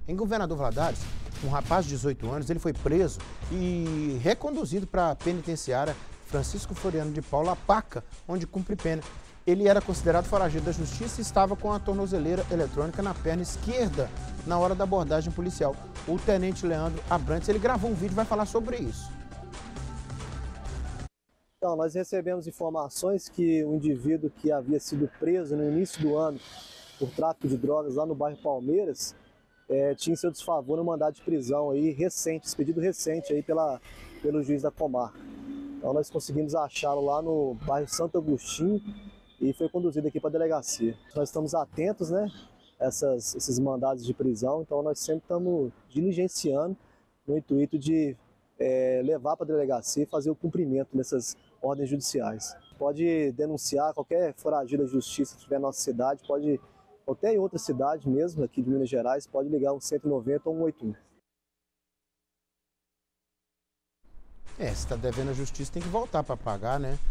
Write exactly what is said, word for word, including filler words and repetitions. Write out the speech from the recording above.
Em Governador Valadares, um rapaz de dezoito anos, ele foi preso e reconduzido para a penitenciária Francisco Floriano de Paula, Paca, onde cumpre pena. Ele era considerado foragido da justiça e estava com a tornozeleira eletrônica na perna esquerda na hora da abordagem policial. O tenente Leandro Abrantes, ele gravou um vídeo e vai falar sobre isso. Então, nós recebemos informações que o indivíduo que havia sido preso no início do ano por tráfico de drogas lá no bairro Palmeiras é, tinha em seu desfavor um mandado de prisão aí recente, expedido recente aí pela, pelo juiz da comarca. Então nós conseguimos achá-lo lá no bairro Santo Agostinho e foi conduzido aqui para a delegacia. Nós estamos atentos, né, a essas, esses mandados de prisão, então nós sempre estamos diligenciando no intuito de é, levar para a delegacia e fazer o cumprimento dessas ordens judiciais. Pode denunciar qualquer foragido da justiça que tiver na nossa cidade, pode, até em outra cidade mesmo, aqui de Minas Gerais, pode ligar um cento e noventa ou um oito um. É, se está devendo a justiça tem que voltar para pagar, né?